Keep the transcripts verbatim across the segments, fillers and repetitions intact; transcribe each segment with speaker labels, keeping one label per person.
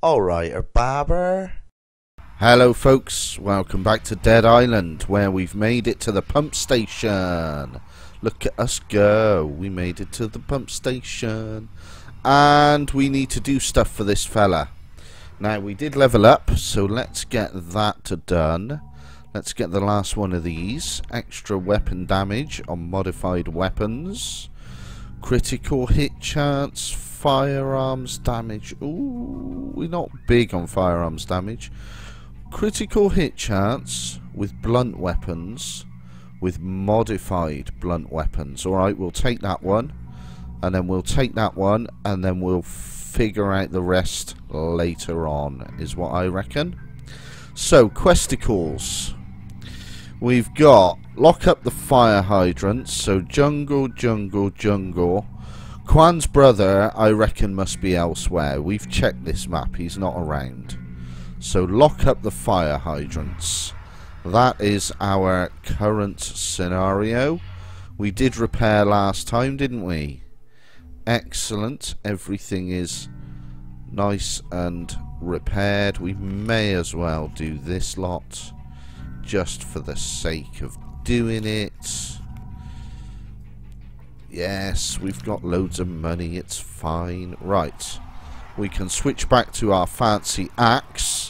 Speaker 1: Alright, Babber.
Speaker 2: Hello folks, welcome back to Dead Island, where we've made it to the pump station. Look at us go, we made it to the pump station. And we need to do stuff for this fella. Now we did level up, so let's get that done. Let's get the last one of these. Extra weapon damage on modified weapons. Critical hit chance, firearms damage. Ooh, we're not big on firearms damage. Critical hit chance with blunt weapons, with modified blunt weapons. Alright, we'll take that one, and then we'll take that one, and then we'll figure out the rest later on, is what I reckon. So, questicles. We've got lock up the fire hydrants, so jungle, jungle, jungle. Quan's brother, I reckon, must be elsewhere. We've checked this map, he's not around. So lock up the fire hydrants. That is our current scenario. We did repair last time, didn't we? Excellent. Everything is nice and repaired. We may as well do this lot, just for the sake of doing it. Yes, we've got loads of money, it's fine. Right, we can switch back to our fancy axe.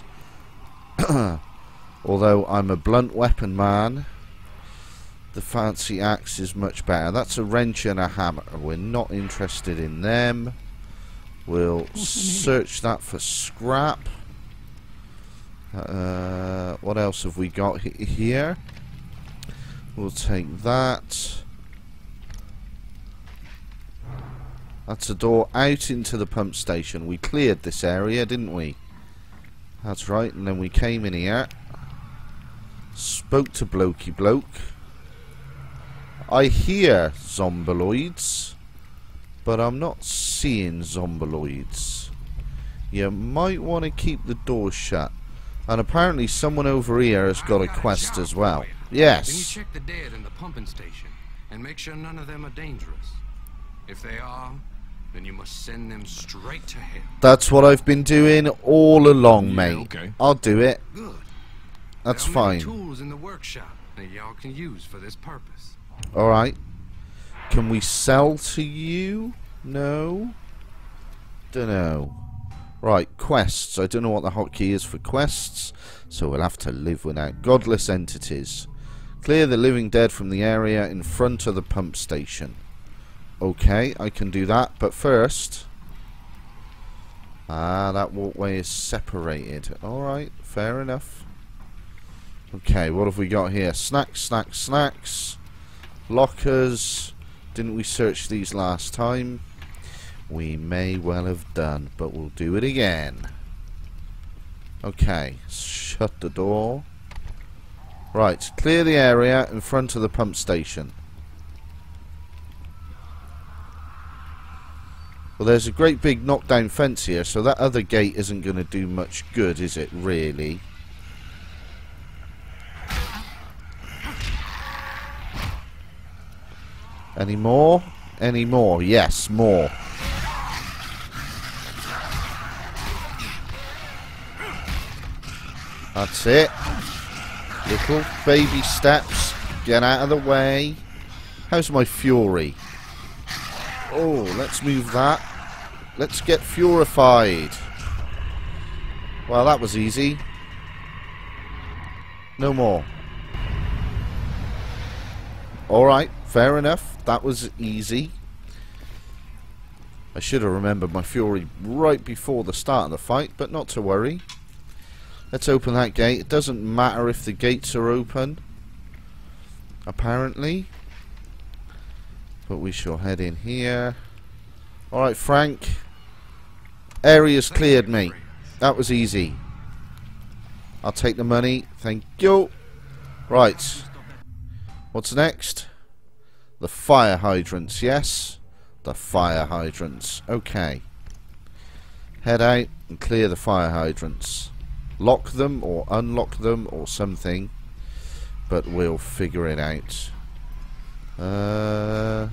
Speaker 2: Although I'm a blunt weapon man, the fancy axe is much better. That's a wrench and a hammer. We're not interested in them. We'll search that for scrap. Uh, what else have we got here? We'll take that. That's a door out into the pump station. We cleared this area, didn't we? That's right, and then we came in here. Spoke to Blokey Bloke. I hear zombiloids, but I'm not seeing zombiloids. You might want to keep the door shut. And apparently someone over here has got a quest as well. Yes.
Speaker 3: Can you check the dead in the pumping station and make sure none of them are dangerous? If they are, then you must send them straight to hell.
Speaker 2: That's what I've been doing all along,
Speaker 3: yeah,
Speaker 2: mate.
Speaker 3: Okay.
Speaker 2: I'll do it.
Speaker 3: Good.
Speaker 2: That's
Speaker 3: there are
Speaker 2: fine.
Speaker 3: many tools in the workshop that y'all can use for this purpose.
Speaker 2: Alright. Can we sell to you? No. Dunno. Right, quests. I don't know what the hotkey is for quests, so we'll have to live without. Godless entities. Clear the living dead from the area in front of the pump station. Okay, I can do that, but first... Ah, that walkway is separated. Alright, fair enough. Okay, what have we got here? Snacks, snacks, snacks. Lockers. Didn't we search these last time? We may well have done, but we'll do it again. Okay, shut the door. Right, clear the area in front of the pump station. Well, there's a great big knockdown fence here, so that other gate isn't going to do much good, is it, really? Any more? Any more? Yes, more. That's it. Little baby steps. Get out of the way. How's my fury? Oh, let's move that. Let's get furified. Well, that was easy. No more. Alright, fair enough. That was easy. I should have remembered my fury right before the start of the fight, but not to worry. Let's open that gate. It doesn't matter if the gates are open, apparently. But we shall head in here. Alright, Frank. Area's cleared, mate. That was easy. I'll take the money. Thank you. Right. What's next? The fire hydrants, yes? The fire hydrants. Okay. Head out and clear the fire hydrants. Lock them or unlock them or something. But we'll figure it out. Uh...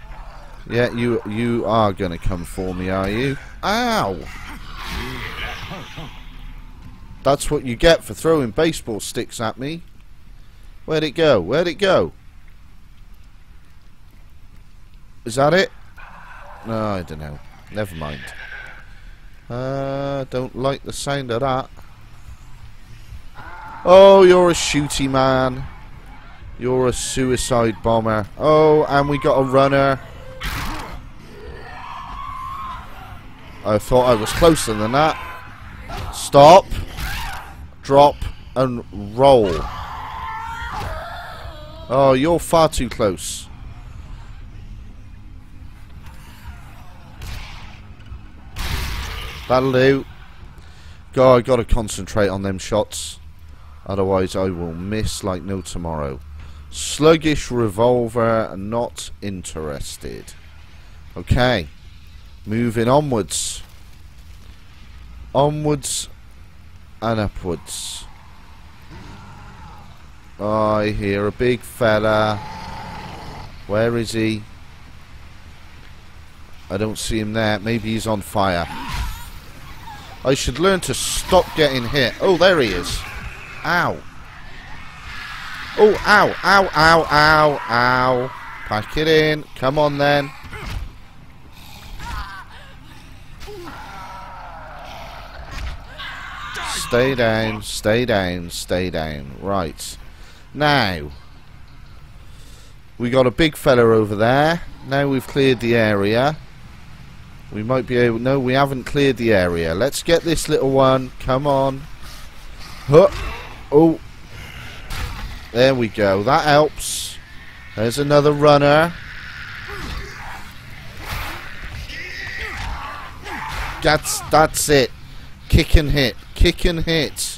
Speaker 2: Yeah, you you are gonna come for me, are you? Ow! That's what you get for throwing baseball sticks at me. Where'd it go? Where'd it go? Is that it? No, I don't know. Never mind. Uh, don't like the sound of that. Oh, you're a shooty man. You're a suicide bomber. Oh, and we got a runner. I thought I was closer than that. Stop. Drop and roll. Oh, you're far too close. That'll do. God, I gotta concentrate on them shots. Otherwise I will miss like no tomorrow. Sluggish revolver, not interested. Okay. Moving onwards. Onwards and upwards. Oh, I hear a big fella. Where is he? I don't see him there. Maybe he's on fire. I should learn to stop getting hit. Oh, there he is. Ow. Oh, ow, ow, ow, ow, ow. Pack it in. Come on then. Stay down, stay down, stay down. Right. Now, we got a big fella over there. Now we've cleared the area. We might be able... No, we haven't cleared the area. Let's get this little one. Come on. Huh. Oh. There we go. That helps. There's another runner. That's, that's it. Kick and hit. Kick and hit.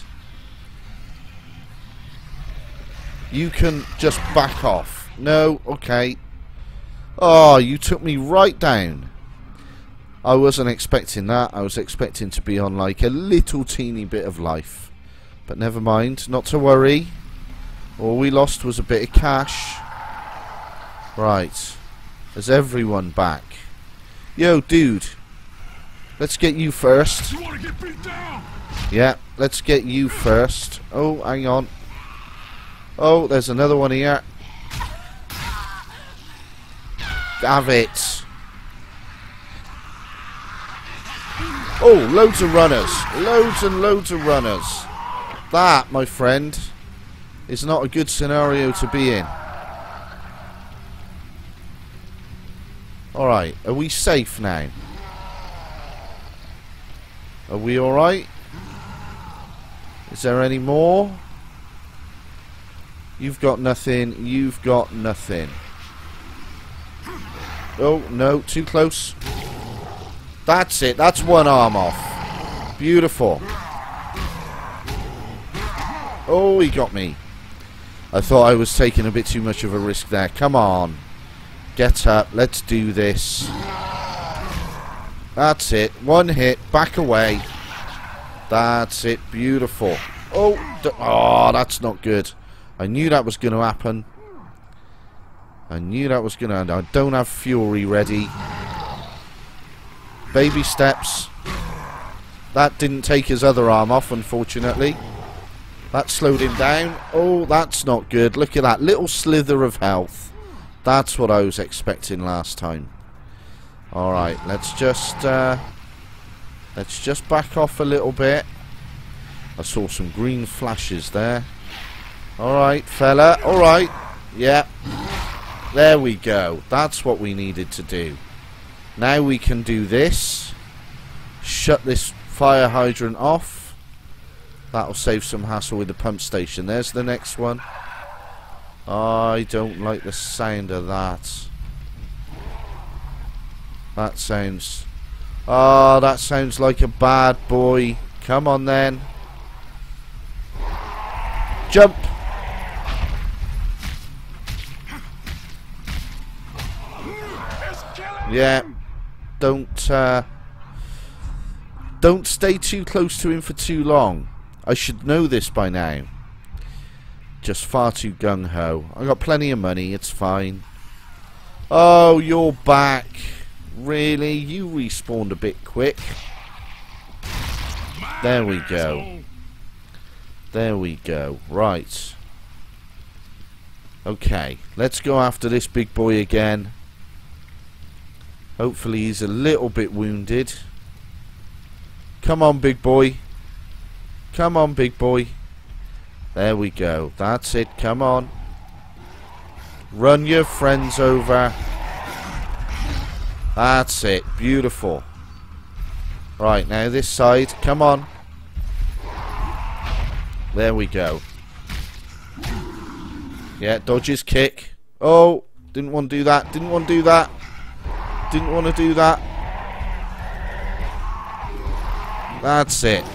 Speaker 2: You can just back off. No, okay. Oh, you took me right down. I wasn't expecting that. I was expecting to be on like a little teeny bit of life. But never mind. Not to worry. All we lost was a bit of cash. Right. Is everyone back? Yo, dude. Let's get you first.
Speaker 4: You want to get beat down?
Speaker 2: Yeah, let's get you first. Oh, hang on. Oh, there's another one here. Have it. Oh, loads of runners. Loads and loads of runners. That, my friend, is not a good scenario to be in. Alright, are we safe now? Are we alright? Is there any more? You've got nothing. You've got nothing. Oh, no. Too close. That's it. That's one arm off. Beautiful. Oh, he got me. I thought I was taking a bit too much of a risk there. Come on. Get up. Let's do this. That's it. One hit. Back away. That's it. Beautiful. Oh, d oh, that's not good. I knew that was going to happen. I knew that was going to happen. I don't have fury ready. Baby steps. That didn't take his other arm off, unfortunately. That slowed him down. Oh, that's not good. Look at that little slither of health. That's what I was expecting last time. Alright, let's just uh, let's just back off a little bit. I saw some green flashes there. Alright, fella. Alright. Yeah. There we go. That's what we needed to do. Now we can do this. Shut this fire hydrant off. That'll save some hassle with the pump station. There's the next one. I don't like the sound of that. That sounds... Ah, oh, that sounds like a bad boy. Come on then. Jump. Yeah. Don't, uh... Don't stay too close to him for too long. I should know this by now. Just far too gung-ho. I got plenty of money, it's fine. Oh, you're back. Really? You respawned a bit quick. There we go. There we go. Right. Okay, let's go after this big boy again. Hopefully he's a little bit wounded. Come on, big boy. Come on, big boy. There we go. That's it. Come on. Run your friends over. That's it. Beautiful. Right, now this side. Come on. There we go. Yeah, dodge his kick. Oh, didn't want to do that. Didn't want to do that. Didn't want to do that. That's it.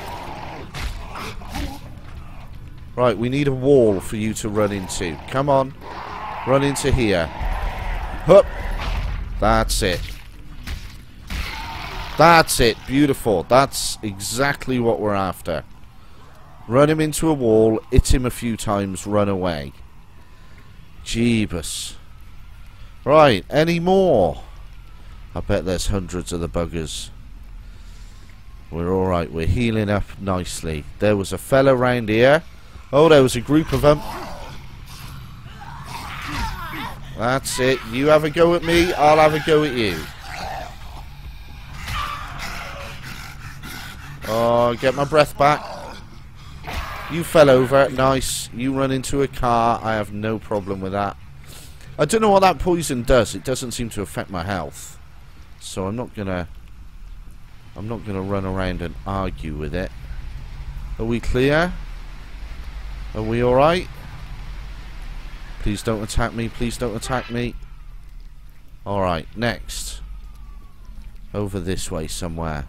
Speaker 2: Right, we need a wall for you to run into. Come on. Run into here. Hup. That's it. That's it. Beautiful. That's exactly what we're after. Run him into a wall, hit him a few times, run away. Jeebus. Right, any more? I bet there's hundreds of the buggers. We're alright, we're healing up nicely. There was a fella round here. Oh, there was a group of them. That's it. You have a go at me, I'll have a go at you. Oh, get my breath back. You fell over. Nice. You run into a car. I have no problem with that. I don't know what that poison does. It doesn't seem to affect my health. So I'm not gonna... I'm not gonna run around and argue with it. Are we clear? Are we alright? Please don't attack me. Please don't attack me. Alright, next. Over this way somewhere.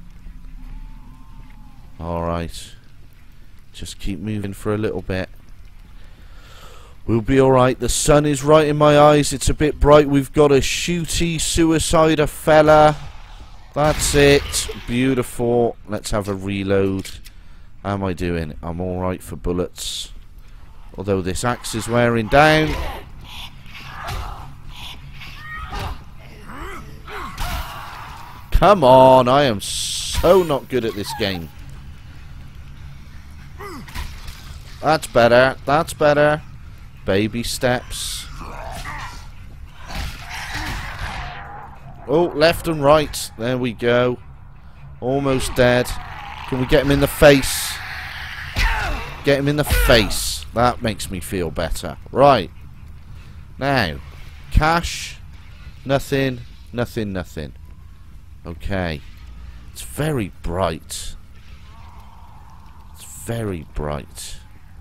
Speaker 2: Alright. Just keep moving for a little bit. We'll be alright. The sun is right in my eyes. It's a bit bright. We've got a shooty suicider fella. That's it. Beautiful. Let's have a reload. How am I doing? I'm alright for bullets. Although this axe is wearing down. Come on. I am so not good at this game. That's better. That's better. Baby steps. Oh, left and right. There we go. Almost dead. Can we get him in the face? Get him in the face. That makes me feel better. Right. Now. Cash. Nothing. Nothing, nothing. Okay. It's very bright. It's very bright.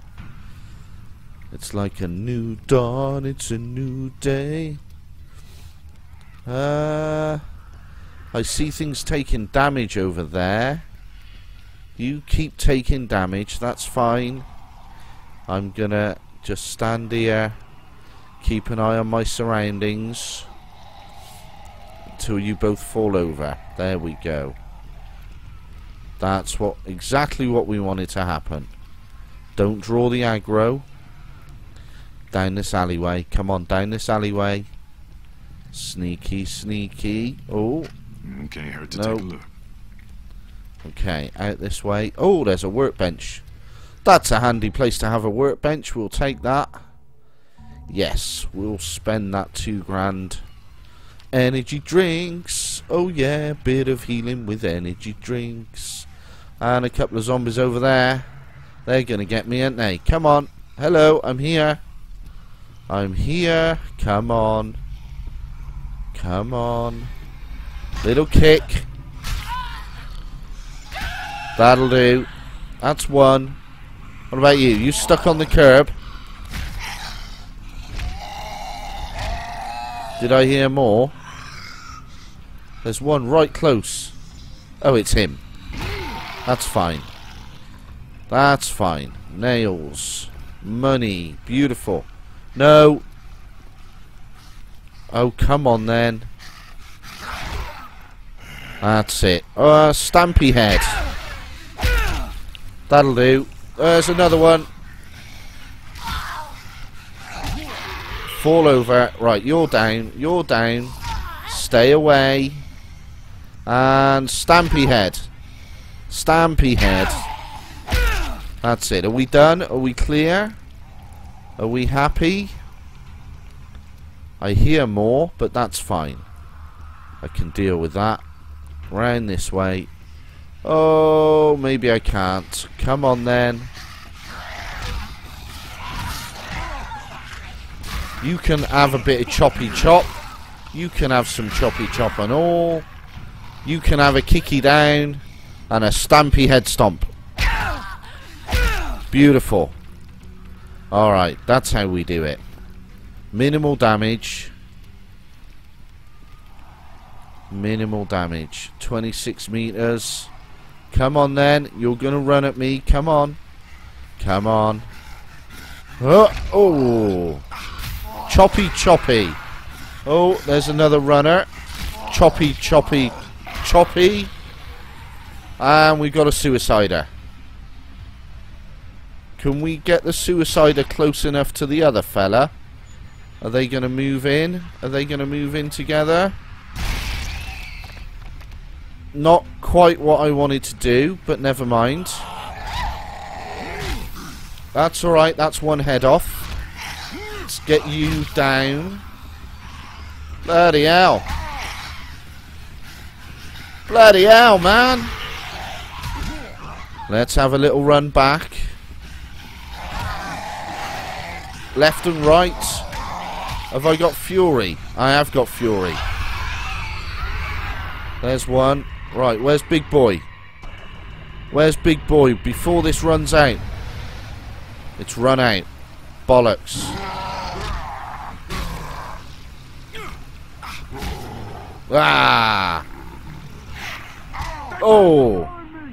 Speaker 2: It's like a new dawn, it's a new day. Uh, I see things taking damage over there. You keep taking damage, that's fine. I'm gonna just stand here, keep an eye on my surroundings until you both fall over. There we go. That's what exactly what we wanted to happen. Don't draw the aggro. Down this alleyway. Come on, down this alleyway. Sneaky, sneaky. Oh.
Speaker 4: Okay, hurt to
Speaker 2: Nope.
Speaker 4: take a look.
Speaker 2: Okay, out this way. Oh, there's a workbench. That's a handy place to have a workbench. We'll take that. Yes, we'll spend that two grand. Energy drinks. Oh yeah, bit of healing with energy drinks. And a couple of zombies over there. They're gonna get me, aren't they? Come on. Hello, I'm here. I'm here. Come on. Come on. Little kick. That'll do. That's one. What about you? You stuck on the curb. Did I hear more? There's one right close. Oh, it's him. That's fine. That's fine. Nails. Money. Beautiful. No. Oh, come on then. That's it. Uh, Stampy head. That'll do. There's another one. Fall over. Right, you're down. You're down. Stay away. And Stampy head. Stampy head. That's it. Are we done? Are we clear? Are we happy? I hear more, but that's fine. I can deal with that. Round this way. Oh, maybe I can't. Come on then. You can have a bit of choppy chop. You can have some choppy chop and all. You can have a kicky down and a stampy head stomp. Beautiful. Alright, that's how we do it. Minimal damage. Minimal damage. twenty-six meters. Come on then. You're going to run at me. Come on. Come on. Oh. Oh. Choppy choppy. Oh, there's another runner. Choppy choppy choppy. And we got a suicider. Can we get the suicider close enough to the other fella? Are they going to move in? Are they going to move in together? Not quite what I wanted to do, but never mind. That's alright, that's one head off. Let's get you down. Bloody hell. Bloody hell, man. Let's have a little run back. Left and right. Have I got fury? I have got fury. There's one. Right, where's Big Boy? Where's Big Boy before this runs out? It's run out. Bollocks. Ah! Oh!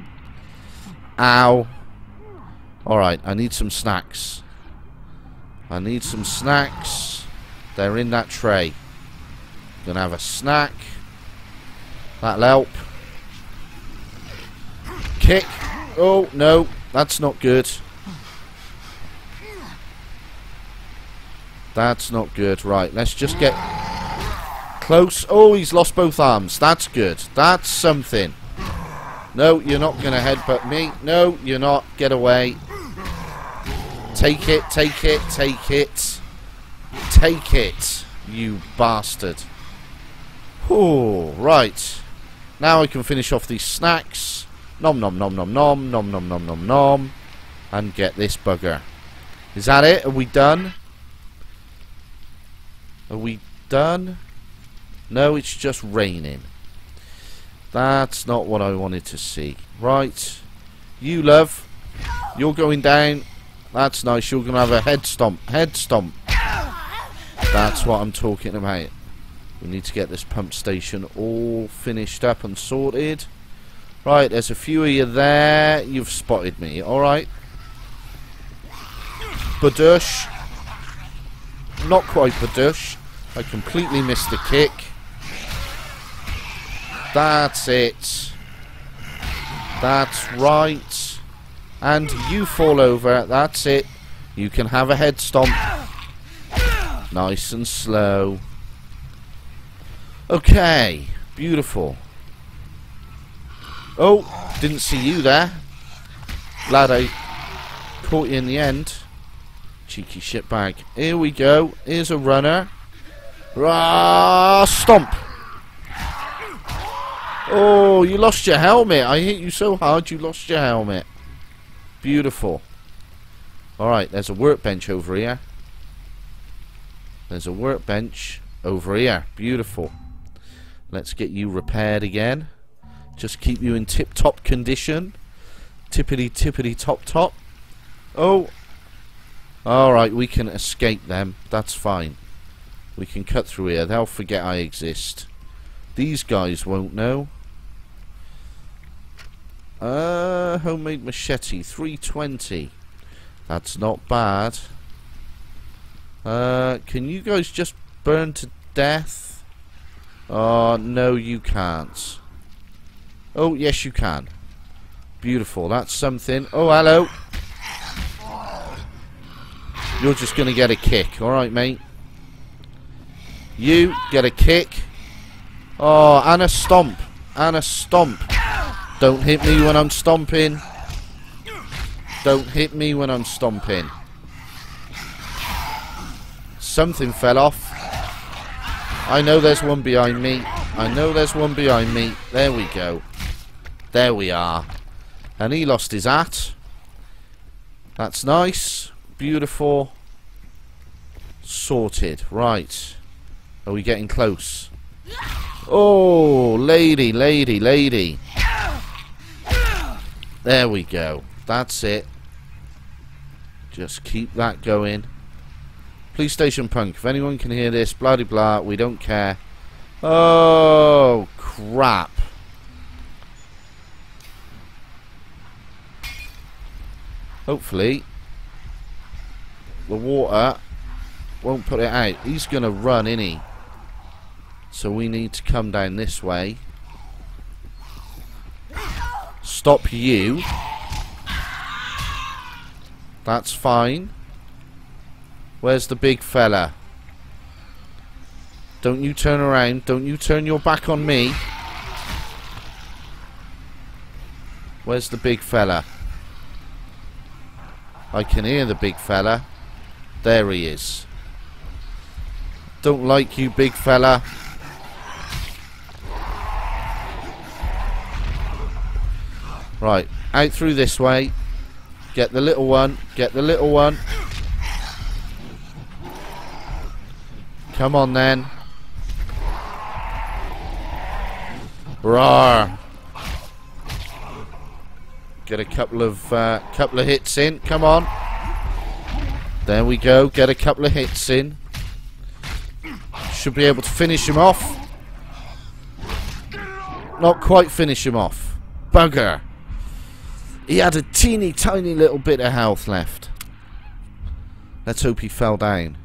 Speaker 2: Ow. Alright, I need some snacks. I need some snacks. They're in that tray. Gonna have a snack. That'll help. Kick. Oh, no. That's not good. That's not good. Right, let's just get close. Oh, he's lost both arms. That's good. That's something. No, you're not going to headbutt me. No, you're not. Get away. Take it, take it, take it. Take it, you bastard. Oh, right. Now I can finish off these snacks. Nom nom nom nom nom nom nom nom nom nom. And get this bugger. Is that it? Are we done? Are we done? No, it's just raining. That's not what I wanted to see. Right. You, love. You're going down. That's nice. You're going to have a head stomp. Head stomp. That's what I'm talking about. We need to get this pump station all finished up and sorted. Right, there's a few of you there. You've spotted me. Alright. Badush. Not quite Badush. I completely missed the kick. That's it. That's right. And you fall over. That's it. You can have a head stomp. Nice and slow. Okay. Beautiful. Oh, didn't see you there. Glad I caught you in the end. Cheeky shitbag. Here we go. Here's a runner. Rah, stomp. Oh, you lost your helmet. I hit you so hard you lost your helmet. Beautiful. Alright, there's a workbench over here. There's a workbench over here. Beautiful. Let's get you repaired again. Just keep you in tip-top condition. Tippity tippity top top. Oh. Alright, we can escape them. That's fine. We can cut through here. They'll forget I exist. These guys won't know. Uh, homemade machete. three twenty. That's not bad. Uh, can you guys just burn to death? Oh, no you can't. Oh, yes you can. Beautiful, that's something. Oh, hello. You're just going to get a kick. Alright, mate. You get a kick. Oh, and a stomp. And a stomp. Don't hit me when I'm stomping. Don't hit me when I'm stomping. Something fell off. I know there's one behind me. I know there's one behind me. There we go. There we are. And he lost his hat. That's nice. Beautiful. Sorted. Right. Are we getting close? Oh, lady, lady, lady. There we go. That's it. Just keep that going. Police station punk. If anyone can hear this, blah de blah, we don't care. Oh, crap. Hopefully, the water won't put it out. He's going to run, isn't he? So we need to come down this way. Stop you. That's fine. Where's the big fella? Don't you turn around. Don't you turn your back on me. Where's the big fella? I can hear the big fella. There he is. Don't like you, big fella. Right, out through this way. Get the little one. Get the little one. Come on then. Roar. Get a couple of uh, couple of hits in. Come on. There we go. Get a couple of hits in. Should be able to finish him off. Not quite finish him off. Bugger. He had a teeny tiny little bit of health left. Let's hope he fell down.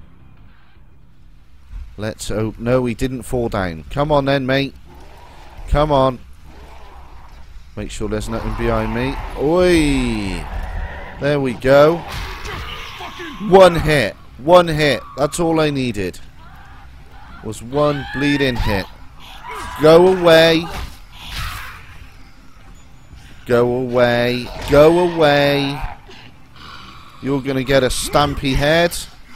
Speaker 2: Let's hope. No, he didn't fall down. Come on then, mate. Come on. Make sure there's nothing behind me. Oi! There we go. One hit. One hit. That's all I needed. Was one bleeding hit. Go away. Go away. Go away. You're going to get a stampy head.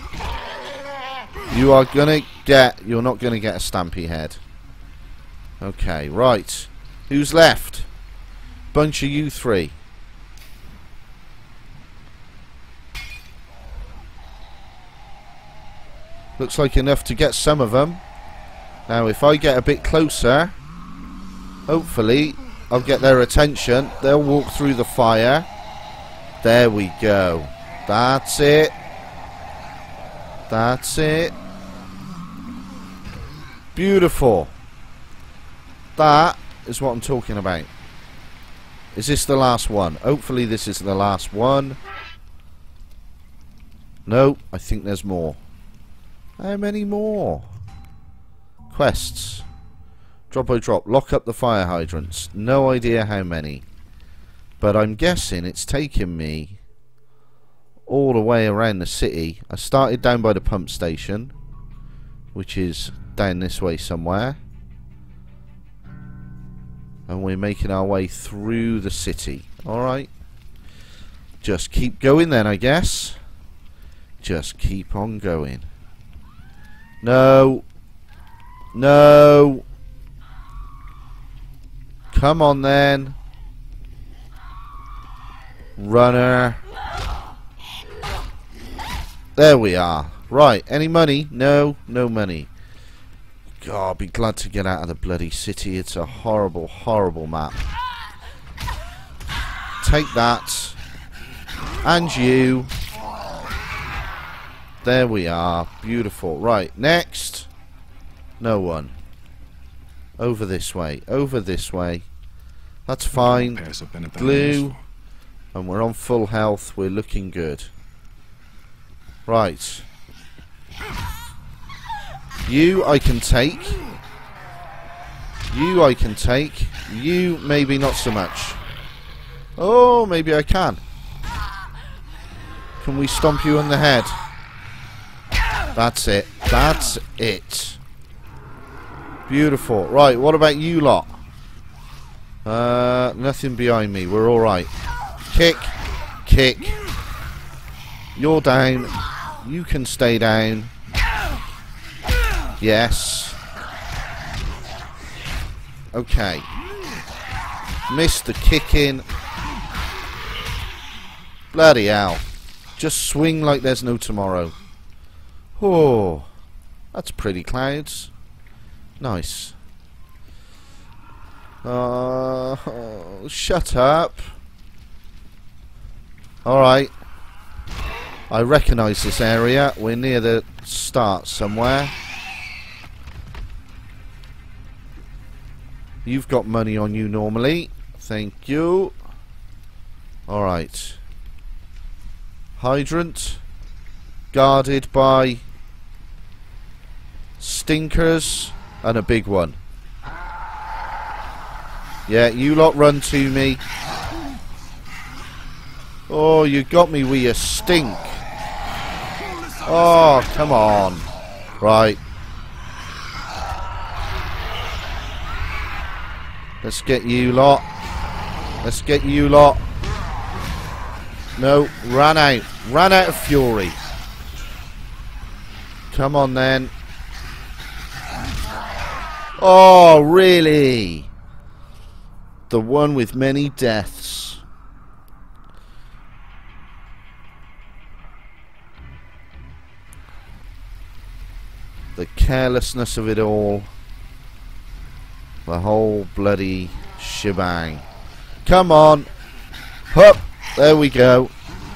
Speaker 2: You are going to get... You're not going to get a stampy head. Okay, right. Who's left? Bunch of you three. Looks like enough to get some of them. Now, if I get a bit closer, hopefully, I'll get their attention. They'll walk through the fire. There we go. That's it. That's it. Beautiful. That is what I'm talking about. Is this the last one? Hopefully this is the last one. No, I think there's more. How many more? Quests. Drop by drop. Lock up the fire hydrants. No idea how many. But I'm guessing it's taken me all the way around the city. I started down by the pump station, which is down this way somewhere. And we're making our way through the city. Alright. Just keep going then, I guess. Just keep on going. No. No. Come on then. Runner. There we are. Right. Any money? No. No money. God, I'll be glad to get out of the bloody city. It's a horrible, horrible map. Take that. And you. There we are. Beautiful. Right, next. No one. Over this way. Over this way. That's fine. Glue. And we're on full health. We're looking good. Right. You I can take. You I can take. You maybe not so much. Oh, maybe I can. Can we stomp you in the head? That's it. That's it. Beautiful. Right, what about you lot? Uh, nothing behind me. We're alright. Kick. Kick. You're down. You can stay down. Yes. Okay. Missed the kicking. Bloody hell. Just swing like there's no tomorrow. Oh, that's pretty clouds. Nice. Uh, oh, shut up. Alright. I recognise this area. We're near the start somewhere. You've got money on you normally. Thank you. Alright. Hydrant. Guarded by stinkers and a big one. Yeah, you lot run to me. Oh, you got me with your stink. Oh, come on. Right. Let's get you lot. Let's get you lot. No, ran out. Ran out of fury. Come on then. Oh, really? The one with many deaths. The carelessness of it all. The whole bloody shebang. Come on. Hup. There we go.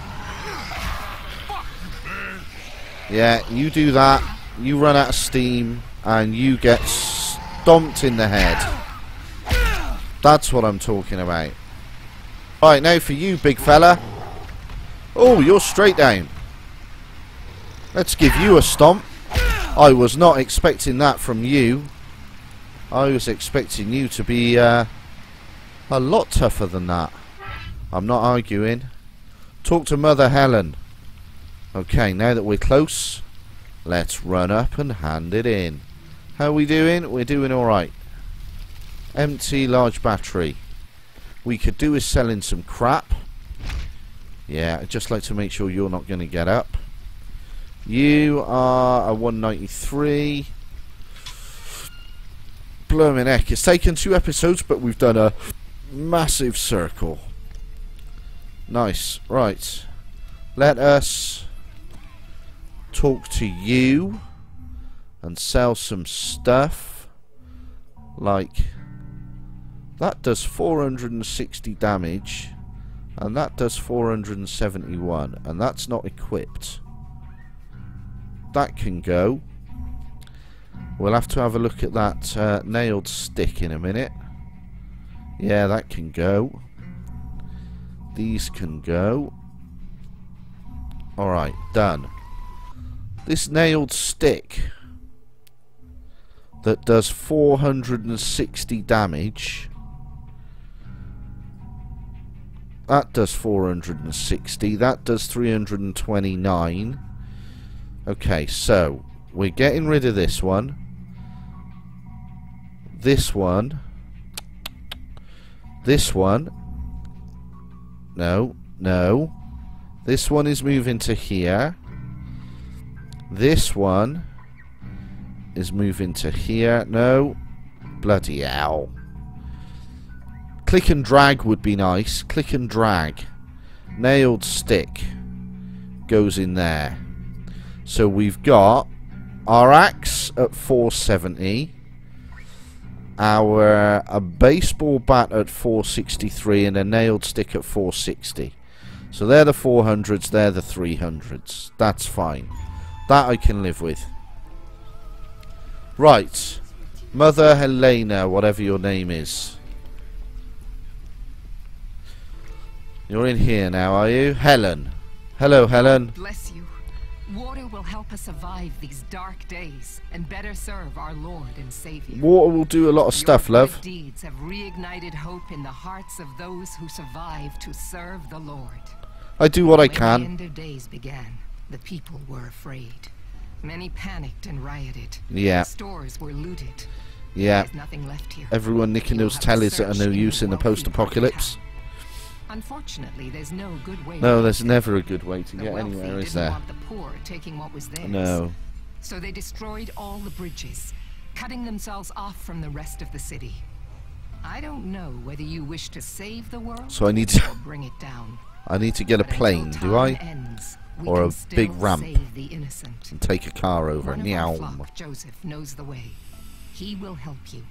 Speaker 2: Yeah, you do that. You run out of steam and you get stomped in the head. That's what I'm talking about. Right, now for you, big fella. Oh, you're straight down. Let's give you a stomp. I was not expecting that from you. I was expecting you to be uh, a lot tougher than that. I'm not arguing. Talk to Mother Helen. Okay, now that we're close, let's run up and hand it in. How are we doing? We're doing alright. Empty large battery. We could do is selling some crap. Yeah, I'd just like to make sure you're not going to get up. You are a one ninety-three. Blurmin' heck. It's taken two episodes, but we've done a massive circle. Nice. Right. Let us talk to you and sell some stuff. Like, that does four hundred sixty damage, and that does four hundred seventy-one, and that's not equipped. That can go. We'll have to have a look at that uh, nailed stick in a minute. Yeah, that can go. These can go. Alright, done. This nailed stick that does four hundred sixty damage. That does four hundred sixty. That does three hundred twenty-nine. Okay, so we're getting rid of this one. This one. This one. No, no. This one is moving to here. This one is moving to here. No. Bloody hell. Click and drag would be nice. Click and drag. Nailed stick goes in there. So we've got our axe at four seventy. Our a baseball bat at four sixty-three and a nailed stick at four sixty. So they're the four hundreds, they're the three hundreds. That's fine. That I can live with. Right. Mother Helena, whatever your name is. You're in here now, are you? Helen. Hello, Helen.
Speaker 4: Bless you. Water will help us survive these dark days and better serve our Lord and Savior.
Speaker 2: Water will do a lot of stuff,
Speaker 4: Your
Speaker 2: love.
Speaker 4: good deeds have reignited hope in the hearts of those who survive to serve the Lord.
Speaker 2: I do what I
Speaker 4: When
Speaker 2: can.
Speaker 4: the end of days began, the people were afraid. Many panicked and rioted.
Speaker 2: Yeah.
Speaker 4: Stores were looted.
Speaker 2: Yeah.
Speaker 4: There's nothing left here.
Speaker 2: Everyone nicking
Speaker 4: You'll
Speaker 2: those
Speaker 4: have to
Speaker 2: tellies that are
Speaker 4: search
Speaker 2: no
Speaker 4: in
Speaker 2: use
Speaker 4: the
Speaker 2: in the
Speaker 4: wealthy
Speaker 2: post-apocalypse.
Speaker 4: part of town. Unfortunately, there's no good way.
Speaker 2: No,
Speaker 4: to
Speaker 2: there's
Speaker 4: get
Speaker 2: never a good way to
Speaker 4: The
Speaker 2: get
Speaker 4: wealthy
Speaker 2: anywhere, is
Speaker 4: didn't
Speaker 2: there?
Speaker 4: want the poor taking what was theirs.
Speaker 2: No.
Speaker 4: So they destroyed all the bridges, cutting themselves off from the rest of the city. I don't know whether you wish to save the world
Speaker 2: So I need to
Speaker 4: or bring it down.
Speaker 2: I need to get a
Speaker 4: But
Speaker 2: plane,
Speaker 4: until
Speaker 2: do I?
Speaker 4: time ends, we
Speaker 2: Or
Speaker 4: can
Speaker 2: a big
Speaker 4: still
Speaker 2: ramp.
Speaker 4: save the innocent.
Speaker 2: And take a car over.
Speaker 4: One of our
Speaker 2: Meow.
Speaker 4: flock, Joseph, knows the way. He will help you.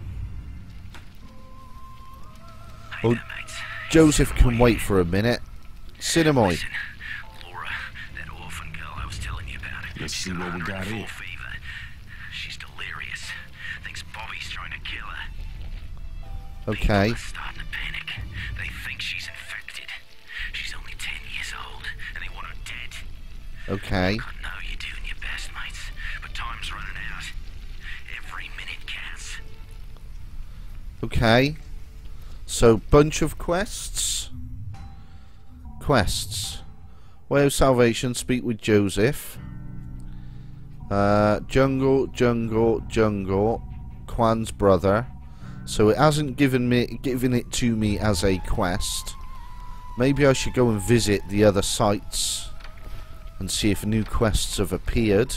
Speaker 2: Well, Joseph can wait for a minute. Cinemoy.
Speaker 5: Listen, Laura, that orphan girl I was telling you about.
Speaker 6: Let's see what we got here.
Speaker 5: Fever. She's delirious. Thinks Bobby's trying to kill her.
Speaker 2: Okay.
Speaker 5: People are starting to panic. They think she's infected. She's only ten years old, and they want her dead.
Speaker 2: Okay.
Speaker 5: I know you're doing your best, mates, but time's running out. Every minute counts.
Speaker 2: Okay. So, bunch of quests. Quests. Way of Salvation, speak with Joseph. Uh, jungle, jungle, jungle. Quan's brother. So it hasn't given me given it to me as a quest. Maybe I should go and visit the other sites and see if new quests have appeared.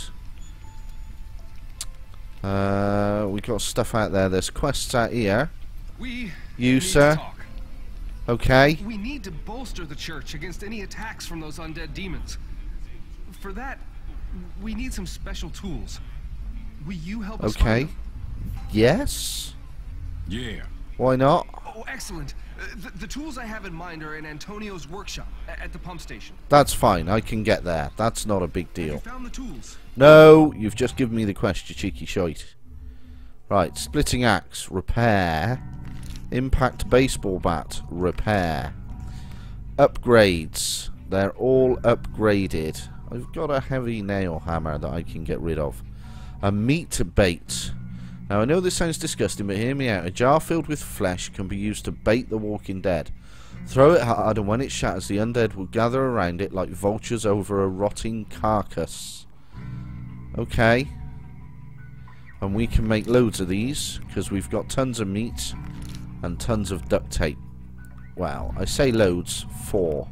Speaker 2: Uh, we got stuff out there. There's quests out here.
Speaker 7: We
Speaker 2: You,
Speaker 7: need
Speaker 2: sir?
Speaker 7: to talk.
Speaker 2: Okay.
Speaker 7: We need to bolster the church against any attacks from those undead demons. For that, we need some special tools. Will you help us
Speaker 2: Okay.
Speaker 7: find them?
Speaker 2: Yes.
Speaker 6: Yeah.
Speaker 2: Why not?
Speaker 7: Oh, excellent. Uh, the, the tools I have in mind are in Antonio's workshop a- at the pump station.
Speaker 2: That's fine. I can get there. That's not a big
Speaker 7: Have you
Speaker 2: deal.
Speaker 7: found the tools?
Speaker 2: No, you've just given me the quest, you cheeky shite. Right, splitting axe, repair. Impact baseball bat, repair. Upgrades. They're all upgraded. I've got a heavy nail hammer that I can get rid of. A meat bait. Now I know this sounds disgusting, but hear me out. A jar filled with flesh can be used to bait the walking dead. Throw it hard, and when it shatters, the undead will gather around it like vultures over a rotting carcass. Okay. And we can make loads of these, because we've got tons of meat and tons of duct tape. Wow, I say loads, four.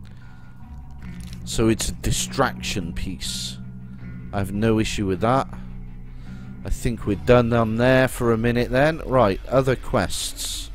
Speaker 2: So it's a distraction piece. I have no issue with that. I think we're done on there for a minute then. Right, other quests.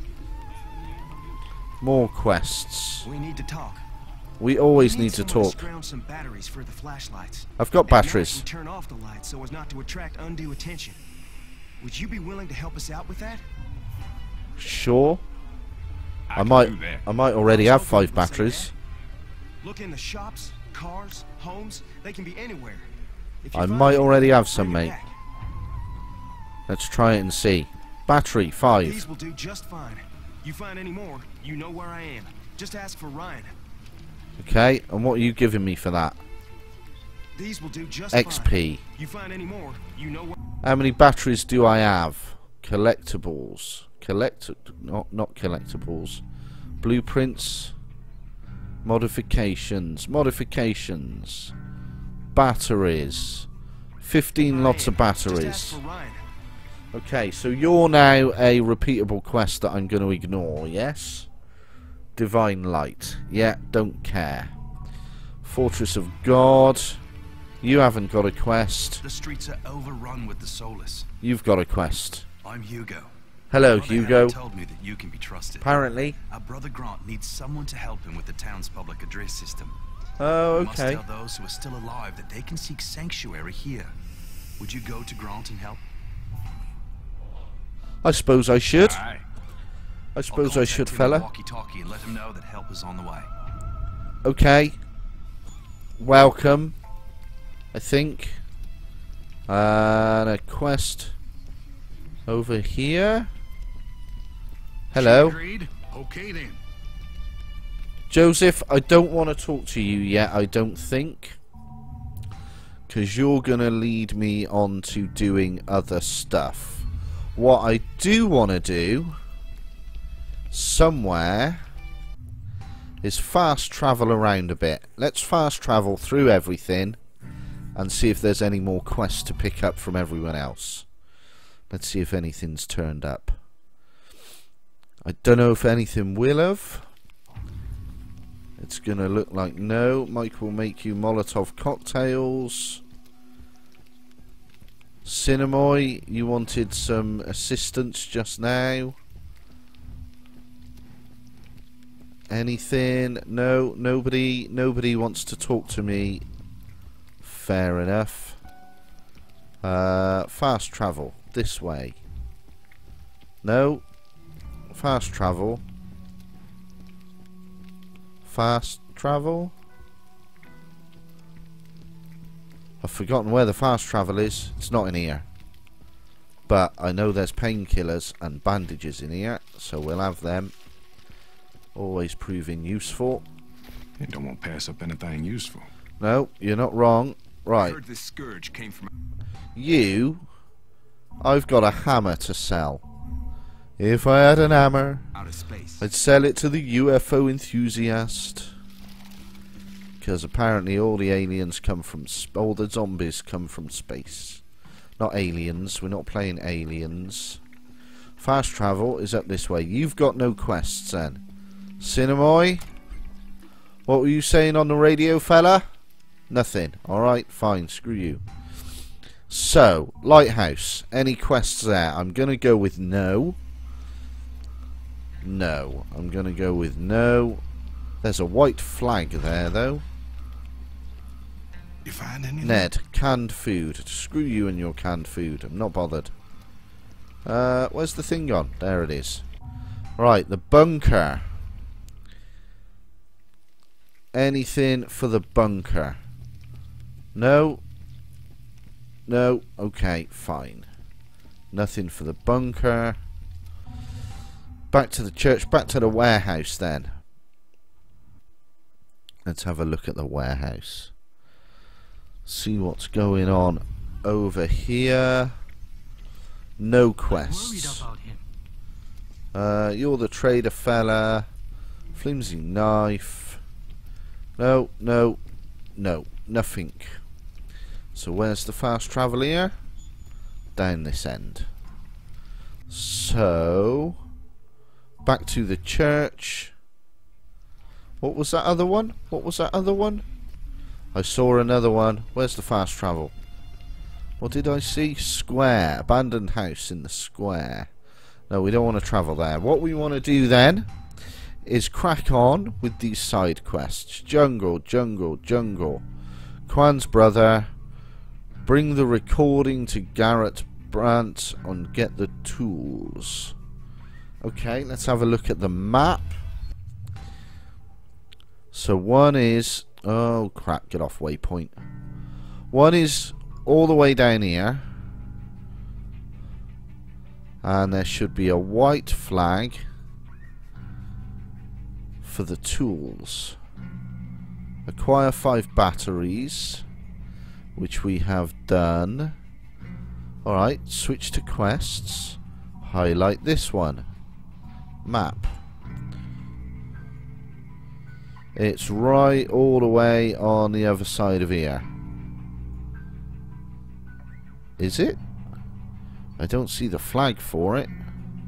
Speaker 2: More quests.
Speaker 8: We need to talk.
Speaker 2: We always
Speaker 8: We
Speaker 2: need to
Speaker 8: someone
Speaker 2: talk.
Speaker 8: scrounge some batteries for the flashlights.
Speaker 2: I've got
Speaker 8: At night,
Speaker 2: batteries.
Speaker 8: we turn off the lights so as not to attract undue attention. Would you be willing to help us out with that?
Speaker 2: Sure. I,
Speaker 6: can
Speaker 2: might
Speaker 6: do that.
Speaker 2: I might already
Speaker 8: I
Speaker 2: have
Speaker 8: was hoping
Speaker 2: five
Speaker 8: you would say
Speaker 2: batteries.
Speaker 8: that. Look in the shops, cars, homes. They can be anywhere. If you
Speaker 2: I
Speaker 8: find
Speaker 2: might
Speaker 8: anything,
Speaker 2: already have
Speaker 8: bring
Speaker 2: some,
Speaker 8: it
Speaker 2: mate.
Speaker 8: back.
Speaker 2: Let's try it and see. Battery, five.
Speaker 8: These will do just fine. You find any more, you know where I am. Just ask for Ryan.
Speaker 2: Okay, and what are you giving me for that?
Speaker 8: These will do just
Speaker 2: X P.
Speaker 8: fine. You find any more, you know where.
Speaker 2: How many batteries do I have? Collectibles. Collect not not collectibles. Blueprints. Modifications. Modifications. Batteries. Fifteen lots of
Speaker 8: Just ask
Speaker 2: batteries.
Speaker 8: for Ryan.
Speaker 2: Okay, so you're now a repeatable quest that I'm going to ignore, yes? Divine Light. Yeah, don't care. Fortress of God. You haven't got a quest.
Speaker 9: The streets are overrun with the soulless.
Speaker 2: You've got a quest.
Speaker 9: I'm Hugo.
Speaker 2: Hello,
Speaker 9: Mother
Speaker 2: Hugo.
Speaker 9: Hannah told me that you can be trusted.
Speaker 2: Apparently.
Speaker 9: Our brother Grant needs someone to help him with the town's public address system.
Speaker 2: Oh,
Speaker 9: We must
Speaker 2: okay.
Speaker 9: tell those who are still alive that they can seek sanctuary here. Would you go to Grant and help?
Speaker 2: I suppose I should.
Speaker 6: Aye.
Speaker 2: I suppose I should,
Speaker 9: I'll
Speaker 2: fella.
Speaker 9: walkie-talkie and let him know that help is on the way.
Speaker 2: Okay. Welcome. I think. And a quest over here. Hello.
Speaker 6: Agreed. Okay then.
Speaker 2: Joseph, I don't want to talk to you yet, I don't think. Because you're going to lead me on to doing other stuff. What I do want to do, somewhere, is fast travel around a bit. Let's fast travel through everything and see if there's any more quests to pick up from everyone else. Let's see if anything's turned up. I don't know if anything will have. It's gonna look like no. Mike will make you Molotov cocktails. Cinemoy, you wanted some assistance just now. Anything? No, nobody nobody wants to talk to me. Fair enough. Uh, fast travel. This way. No. Fast travel. Fast travel. I've forgotten where the fast travel is. It's not in here. But I know there's painkillers and bandages in here, so we'll have them. Always proving useful.
Speaker 6: You don't want to pass up anything useful.
Speaker 2: No, you're not wrong. Right.
Speaker 9: I heard this scourge came from...
Speaker 2: You... I've got a hammer to sell. If I had an hammer,
Speaker 9: out of space.
Speaker 2: I'd sell it to the U F O enthusiast. Because apparently all the aliens come from... Sp all the zombies come from space. Not aliens. We're not playing aliens. Fast travel is up this way. You've got no quests then. Cinemoy? What were you saying on the radio, fella? Nothing. Alright, fine. Screw you. So, Lighthouse. Any quests there? I'm going to go with no. No. I'm going to go with no. There's a white flag there, though.
Speaker 6: You find anything?
Speaker 2: Ned, canned food. Screw you and your canned food. I'm not bothered. Uh, where's the thing gone? There it is. Right, the bunker. Anything for the bunker? No. No. Okay, fine. Nothing for the bunker. Back to the church. Back to the warehouse then. Let's have a look at the warehouse. See what's going on over here. No quests. Uh, you're the trader fella. Flimsy knife. No, no, no, nothing. So where's the fast travel here? Down this end. So, back to the church. What was that other one? What was that other one? I saw another one. Where's the fast travel? What did I see? Square. Abandoned house in the square. No, we don't want to travel there. What we want to do then is crack on with these side quests. Jungle, jungle, jungle. Quan's brother. Bring the recording to Garrett Brandt and get the tools. Okay, let's have a look at the map. So one is... Oh crap, get off waypoint. One is all the way down here. And there should be a white flag for the tools. Acquire five batteries, which we have done. Alright, switch to quests. Highlight this one. Map. It's right all the way on the other side of here. Is it? I don't see the flag for it.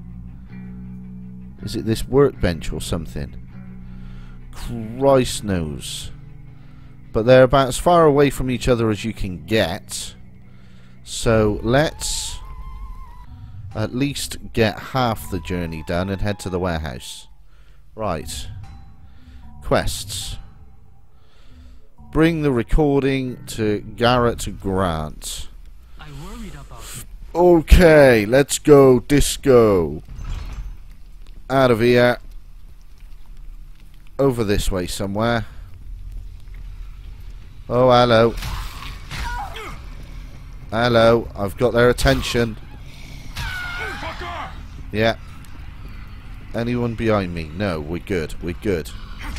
Speaker 2: Is it this workbench or something? Christ knows. But they're about as far away from each other as you can get. So let's at least get half the journey done and head to the warehouse. Right. Quests. Bring the recording to Garrett Grant.
Speaker 10: I worried about it.
Speaker 2: Okay, let's go disco. Out of here. Over this way somewhere. Oh, hello. Hello, I've got their attention. Yeah. Anyone behind me? No, we're good, we're good.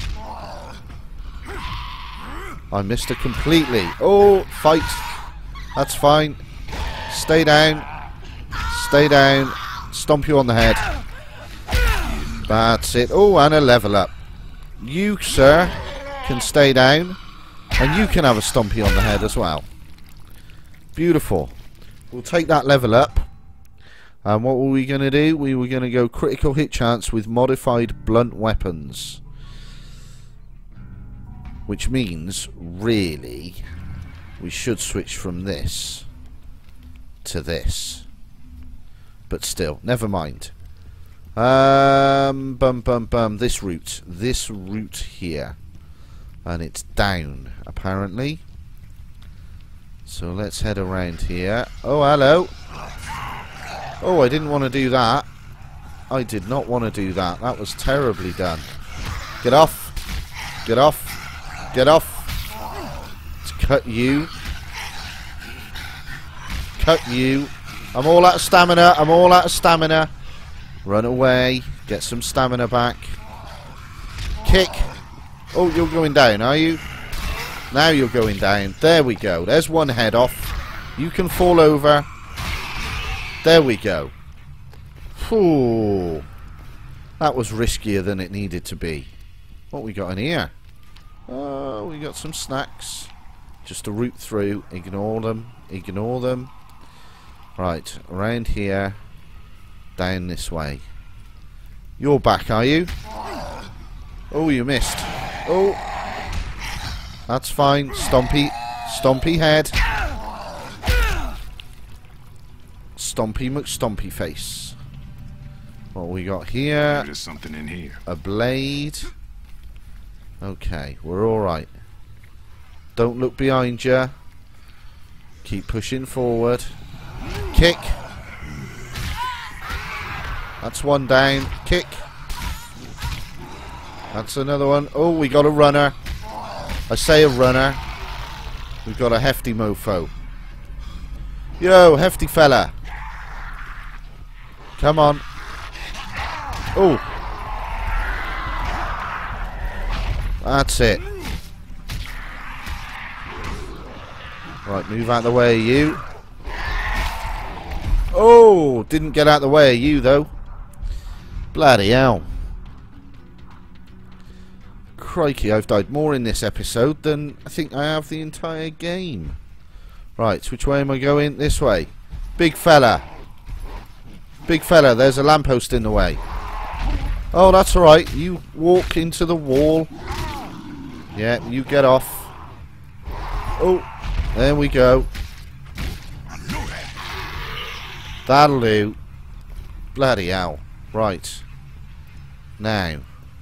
Speaker 2: I missed it completely. Oh, fight. That's fine. Stay down. Stay down. Stomp you on the head. That's it. Oh, and a level up. You, sir, can stay down. And you can have a stompy on the head as well. Beautiful. We'll take that level up. And what were we going to do? We were going to go critical hit chance with modified blunt weapons. Which means, really, we should switch from this to this. But still, never mind. Um, bum bum bum. This route. This route here. And it's down, apparently. So let's head around here. Oh, hello. Oh, I didn't want to do that. I did not want to do that. That was terribly done. Get off. Get off. Get off. Let's cut you. Cut you. I'm all out of stamina. I'm all out of stamina. Run away. Get some stamina back. Kick. Oh, you're going down, are you? Now you're going down. There we go. There's one head off. You can fall over. There we go. Whew. That was riskier than it needed to be. What we got in here? Oh, we got some snacks. Just a route through. Ignore them. Ignore them. Right, around here. Down this way. You're back, are you? Oh, you missed. Oh. That's fine. Stompy. Stompy head. Stompy McStompy face. What we got here?
Speaker 6: There's something in here.
Speaker 2: A blade. Okay, we're alright. Don't look behind you. Keep pushing forward. Kick. That's one down. Kick. That's another one. Oh, we got a runner. I say a runner. We've got a hefty mofo. Yo, hefty fella. Come on. Oh. That's it. Right, move out of the way, you. Oh, didn't get out of the way of you, though. Bloody hell. Crikey, I've died more in this episode than I think I have the entire game. Right, which way am I going? This way. Big fella. Big fella, there's a lamppost in the way. Oh, that's alright. You walk into the wall. Yeah, you get off. Oh, there we go. That'll do. Bloody hell. Right. Now.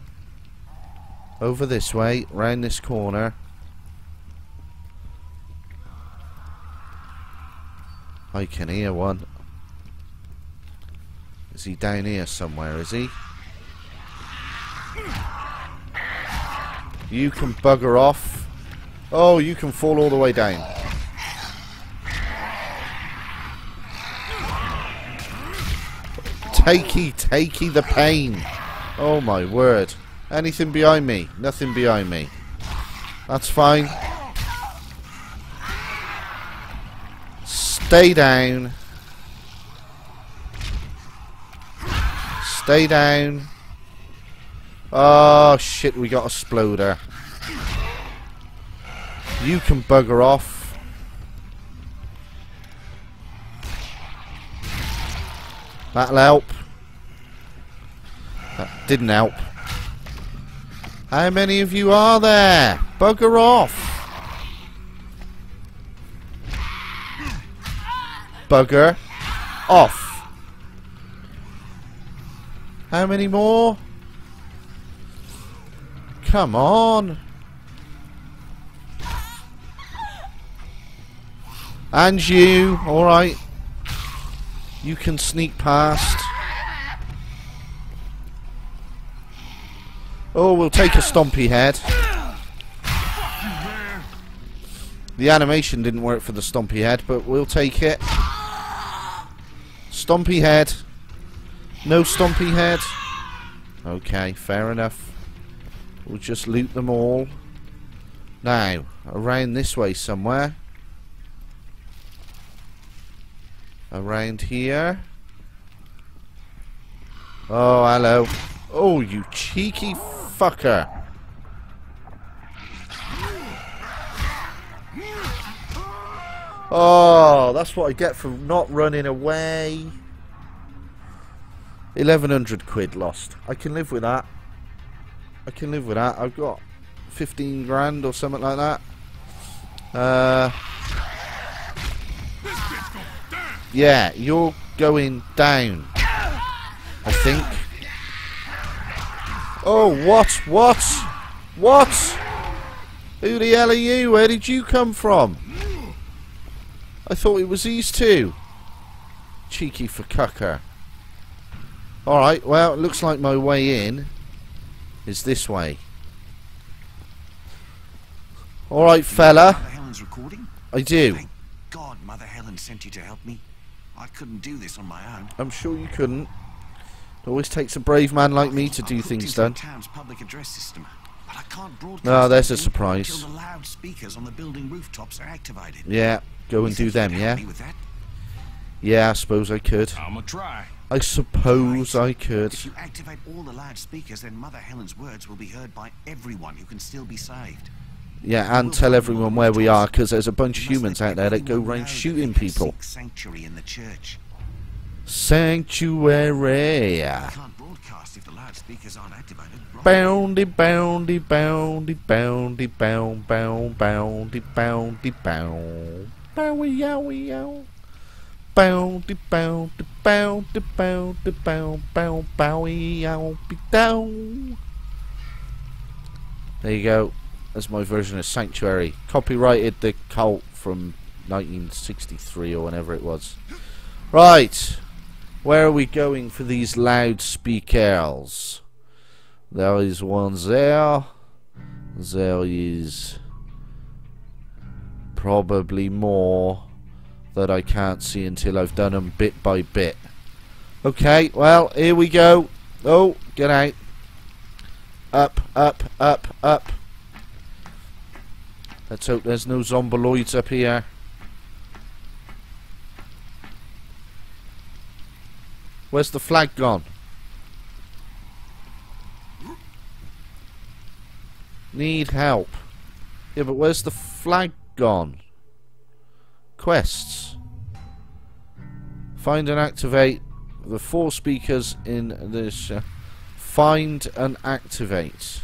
Speaker 2: Over this way, round this corner. I can hear one. Is he down here somewhere, is he? You can bugger off. Oh, you can fall all the way down. Takey, takey the pain. Oh my word. Anything behind me? Nothing behind me. That's fine. Stay down. Stay down. Oh shit, we got a sploder. You can bugger off. That'll help. That didn't help. How many of you are there? Bugger off. Bugger off. How many more? Come on. And you, alright. You can sneak past. Oh, we'll take a stompy head. The animation didn't work for the stompy head, but we'll take it. Stompy head. No stompy head. Okay, fair enough. We'll just loot them all. Now, around this way somewhere. Around here. Oh, hello. Oh, you cheeky fucker. Oh, that's what I get for not running away. eleven hundred quid lost. I can live with that. I can live with that. I've got fifteen grand or something like that. Uh, yeah, you're going down, I think. Oh, what? What? What? Who the hell are you? Where did you come from? I thought it was these two. Cheeky fucker. Alright, well, it looks like my way in is this way. Alright, fella.
Speaker 8: Mother Helen's recording?
Speaker 2: I do.
Speaker 8: Thank God Mother Helen sent you to help me. I couldn't do this on my own.
Speaker 2: I'm sure you couldn't. It always takes a brave man like me to do things done.
Speaker 8: Town's public address system, but I can't broadcast
Speaker 2: No, there's a
Speaker 8: anything
Speaker 2: surprise.
Speaker 8: until the loudspeakers on the building rooftops are activated.
Speaker 2: Yeah, go and
Speaker 8: You
Speaker 2: do
Speaker 8: think you
Speaker 2: them,
Speaker 8: can
Speaker 2: yeah?
Speaker 8: help me with that?
Speaker 2: Yeah, I suppose I could.
Speaker 6: I'ma try.
Speaker 2: I suppose I could.
Speaker 8: If you activate all the loudspeakers, then Mother Helen's words will be heard by everyone who can still be saved.
Speaker 2: Yeah, and tell everyone where we are, because there's a bunch of humans out there that go around shooting people.
Speaker 8: Sanctuary in the church.
Speaker 2: Sanctuary.
Speaker 8: I can't broadcast if the loudspeakers aren't activated. Right?
Speaker 2: Boundy, boundy, boundy, boundy, bound, bound, boundy, boundy, bound. Bowie, yowie, yow. Boundy, boundy, boundy, boundy, bound, bound, bowie, yow, be down. There you go. That's my version of Sanctuary. Copyrighted the cult from nineteen sixty-three or whenever it was. Right. Where are we going for these loudspeakers? There is one there. There is probably more that I can't see until I've done them bit by bit. Okay, well, here we go. Oh, get out. Up, up, up, up. Let's hope there's no zomboloids up here. Where's the flag gone? Need help. Yeah, but where's the flag gone? Quests. Find and activate the four speakers in this. Uh, find and activate.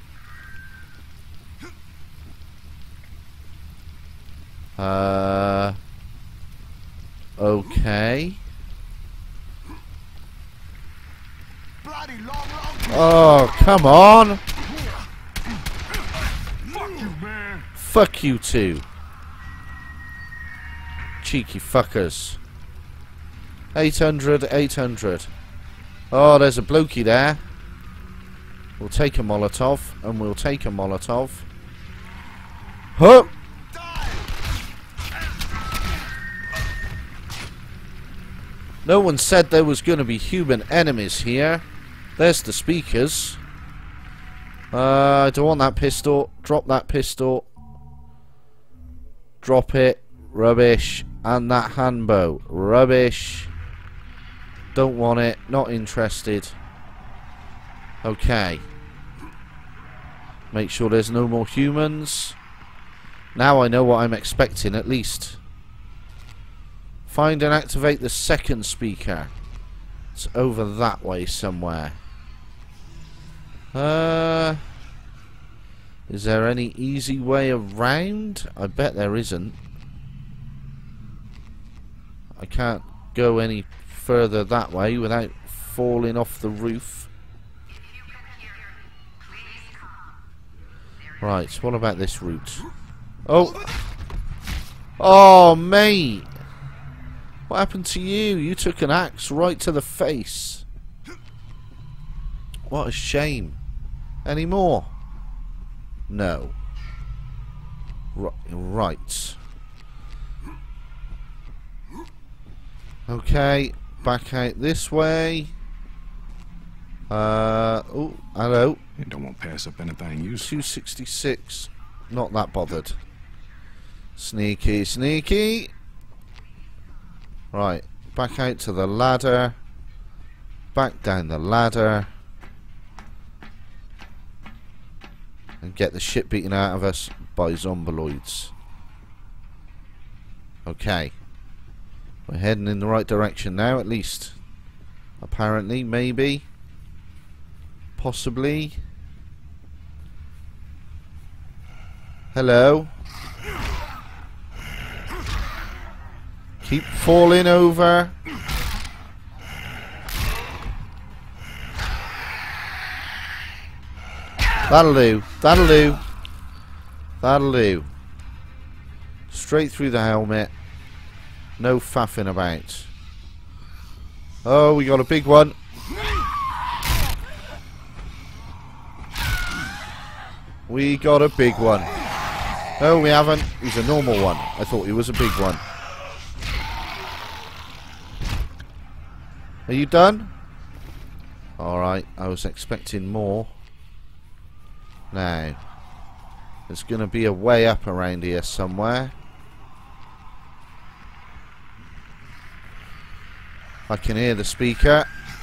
Speaker 2: Uh. Okay. Oh, come on!
Speaker 6: Fuck you, man.
Speaker 2: Fuck you two. Cheeky fuckers. eight hundred, eight hundred. Oh, there's a blokey there. We'll take a Molotov, and we'll take a Molotov. Huh! No one said there was going to be human enemies here. There's the speakers. Uh, I don't want that pistol. Drop that pistol. Drop it. Rubbish. And that handbow. Rubbish. Don't want it. Not interested. Okay. Make sure there's no more humans. Now I know what I'm expecting, at least. Find and activate the second speaker. It's over that way somewhere. Uh, is there any easy way around? I bet there isn't. I can't go any further that way without falling off the roof. Right, what about this route? Oh! Oh, mate! What happened to you? You took an axe right to the face. What a shame. Any more? No. R right. Okay, back out this way. Uh, oh, hello.
Speaker 6: You don't want to pass up anything useful.
Speaker 2: two sixty-six. Not that bothered. Sneaky, sneaky. Right, back out to the ladder. Back down the ladder. And get the shit beaten out of us by zomboloids. Okay. We're heading in the right direction now, at least. Apparently, maybe. Possibly. Hello. Keep falling over. That'll do. That'll do. That'll do. Straight through the helmet. No faffing about. Oh, we got a big one. We got a big one. No, we haven't. He's a normal one. I thought he was a big one. Are you done? Alright, I was expecting more. Now, there's going to be a way up around here somewhere. I can hear the speaker.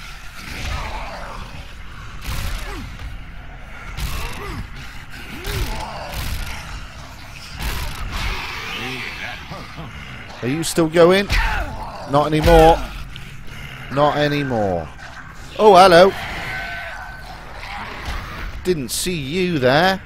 Speaker 2: Are you still going? Not anymore. Not anymore. Oh, hello. Didn't see you there.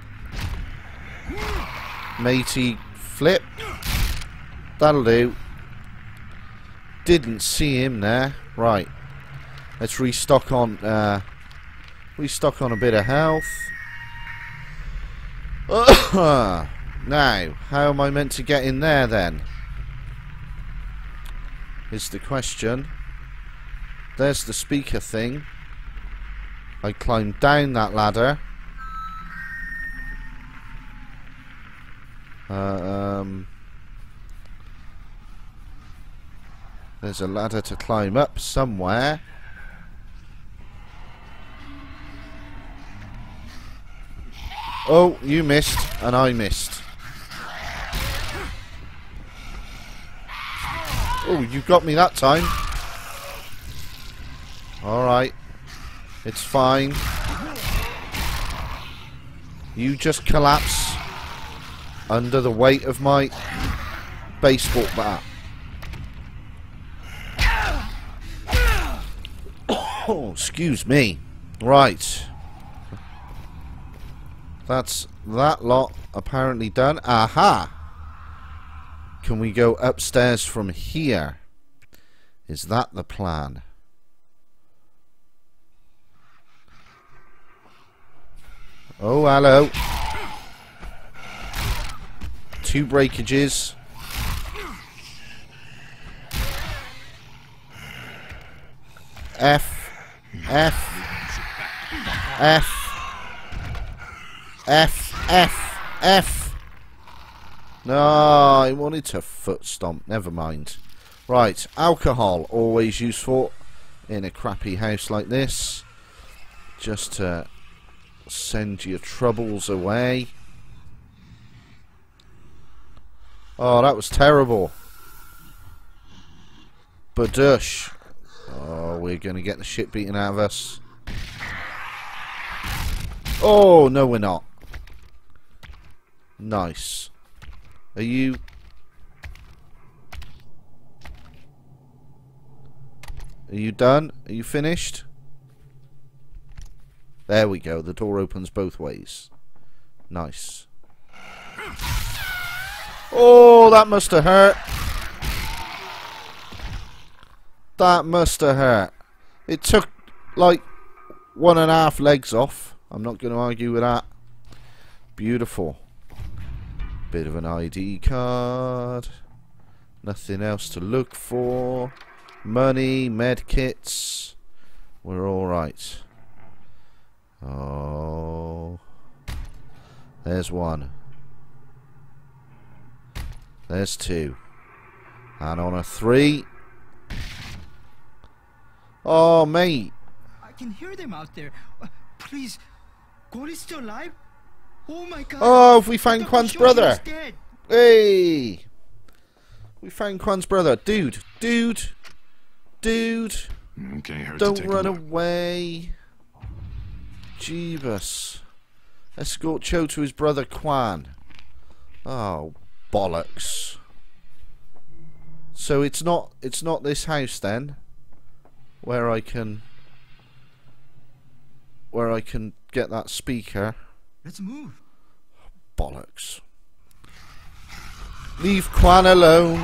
Speaker 2: Matey flip. That'll do. Didn't see him there. Right. Let's restock on uh, restock on a bit of health. Now, how am I meant to get in there then? Is the question. There's the speaker thing. I climb down that ladder. Uh, um, there's a ladder to climb up somewhere. Oh, you missed, and I missed. Oh, you got me that time. Alright. It's fine. You just collapse under the weight of my baseball bat. Oh, excuse me. Right. That's that lot apparently done. Aha! Can we go upstairs from here? Is that the plan? Oh, hello. Two breakages. F. F. F. F. F. F. No, I wanted to foot stomp. Never mind. Right, alcohol. Always useful in a crappy house like this. Just to send your troubles away. Oh, that was terrible. Badush. Oh, we're going to get the shit beaten out of us. Oh, no we're not. Nice. Are you... Are you done? Are you finished? There we go. The door opens both ways. Nice. Oh, that must have hurt. That must have hurt. It took like one and a half legs off. I'm not going to argue with that. Beautiful. Bit of an I D card. Nothing else to look for. Money, medkits. We're alright. Oh. There's one. There's two. And on a three. Oh, mate.
Speaker 10: I can hear them out there. Uh, please, God is still alive? Oh my God.
Speaker 2: Oh, we found Quan's brother.
Speaker 10: Dead.
Speaker 2: Hey. We found Quan's brother. Dude. Dude. Dude.
Speaker 6: Okay,
Speaker 2: don't run away. Jeebus. Escort Cho to his brother Quan. Oh, bollocks. So it's not it's not this house then. where I can where I can get that speaker.
Speaker 10: Let's move.
Speaker 2: Bollocks. Leave Quan alone.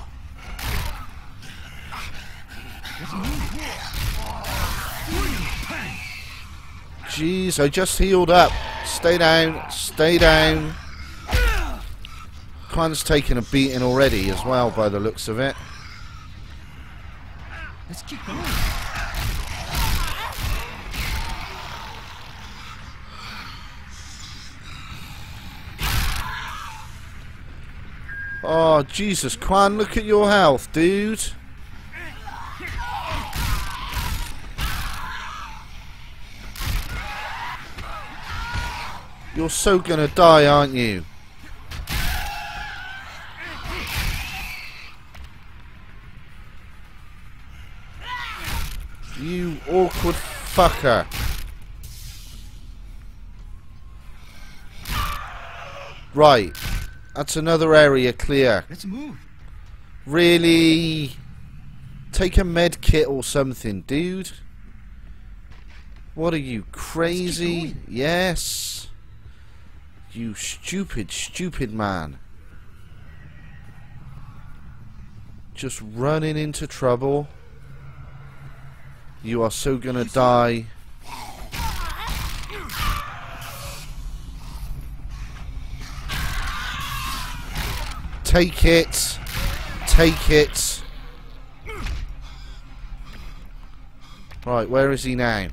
Speaker 2: Jeez, I just healed up. Stay down, stay down. Quan's taken a beating already as well by the looks of it.
Speaker 10: Let's keep going.
Speaker 2: Oh, Jesus, Quan, look at your health, dude. You're so gonna die, aren't you? You awkward fucker. Right. That's another area clear.
Speaker 10: Let's move.
Speaker 2: Really? Take a med kit or something, dude. What are you, crazy? Yes. You stupid, stupid man. Just running into trouble. You are so gonna die. Take it. Take it. Right, where is he now?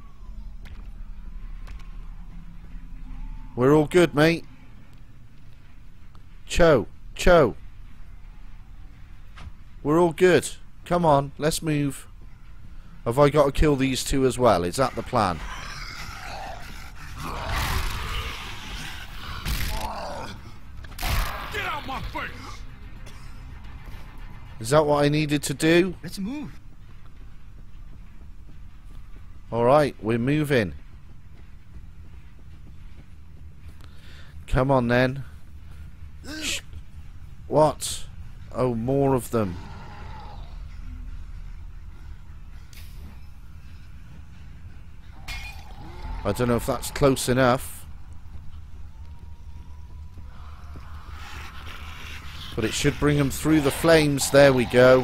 Speaker 2: We're all good, mate. Cho. Cho. We're all good. Come on, let's move. Have I got to kill these two as well? Is that the plan?
Speaker 6: Get out my face!
Speaker 2: Is that what I needed to do?
Speaker 10: Let's move.
Speaker 2: Alright, we're moving. Come on then. Shh. What? Oh, more of them. I don't know if that's close enough. But it should bring them through the flames. There we go.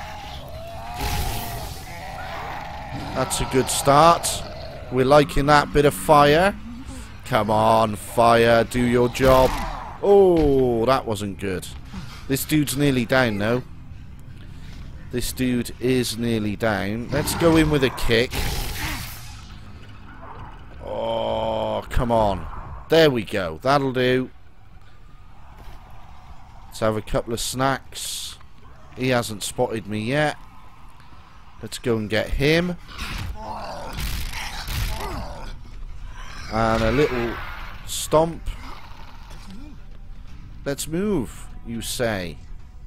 Speaker 2: That's a good start. We're liking that bit of fire. Come on, fire, do your job. Oh, that wasn't good. This dude's nearly down, though. This dude is nearly down. Let's go in with a kick. Oh, come on. There we go. That'll do. Let's have a couple of snacks. He hasn't spotted me yet. Let's go and get him. And a little stomp. Let's move, you say.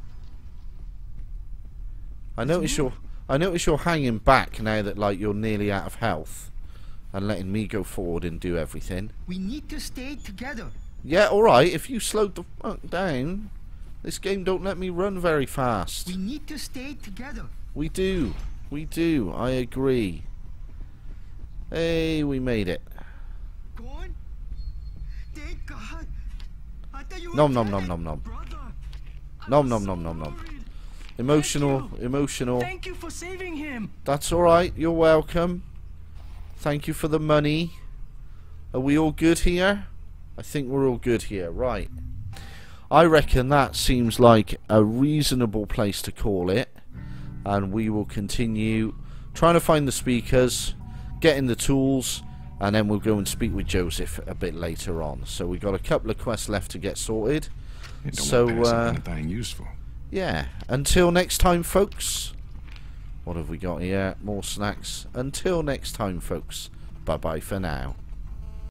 Speaker 2: I notice you're I notice you're hanging back now that like you're nearly out of health. And letting me go forward and do everything.
Speaker 10: We need to stay together.
Speaker 2: Yeah, alright, if you slowed the fuck down. This game don't let me run very fast.
Speaker 10: We need to stay together.
Speaker 2: We do. We do. I agree. Hey, we made it.
Speaker 10: Go on. Thank God. I thought you were
Speaker 2: Nom nom
Speaker 10: dead.
Speaker 2: nom nom nom.
Speaker 10: Brother, I
Speaker 2: Nom
Speaker 10: was
Speaker 2: nom
Speaker 10: so
Speaker 2: nom nom nom.
Speaker 10: worried.
Speaker 2: Emotional,
Speaker 10: Thank you.
Speaker 2: emotional.
Speaker 10: Thank you for saving him.
Speaker 2: That's alright, you're welcome. Thank you for the money. Are we all good here? I think we're all good here, right. I reckon that seems like a reasonable place to call it. And we will continue trying to find the speakers, getting the tools, and then we'll go and speak with Joseph a bit later on. So we've got a couple of quests left to get sorted.
Speaker 6: It don't
Speaker 2: So,
Speaker 6: pass up
Speaker 2: uh,
Speaker 6: anything useful.
Speaker 2: yeah, until next time, folks. What have we got here? More snacks. Until next time, folks. Bye-bye for now.